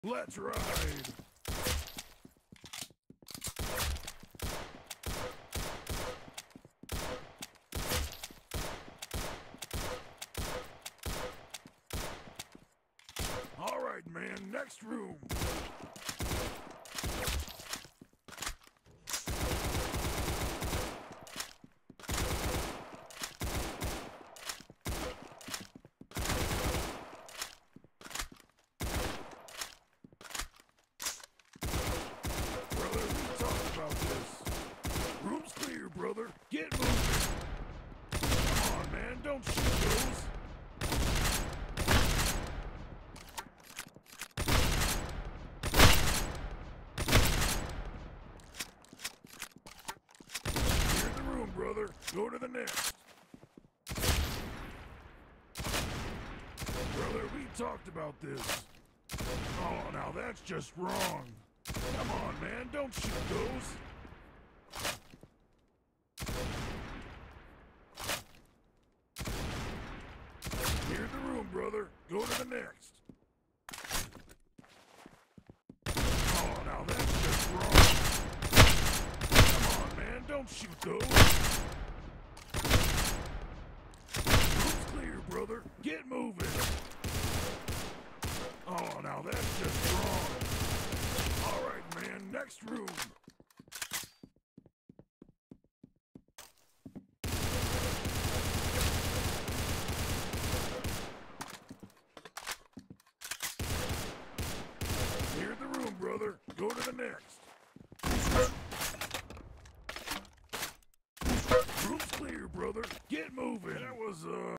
Let's ride! All right, man, next room. Room's clear, brother. Get moving. Come on, man. Don't shoot those. Clear the room, brother. Go to the next. Brother, we talked about this. Oh, now that's just wrong. Come on, man. Don't shoot those. Clear the room, brother. Go to the next. Oh, now that's just wrong. Come on, man. Don't shoot those. Room's clear, brother. Get moving. Oh, now that's just wrong. All right, man. Next room. Clear the room, brother. Go to the next. Room's clear, brother. Get moving. That was,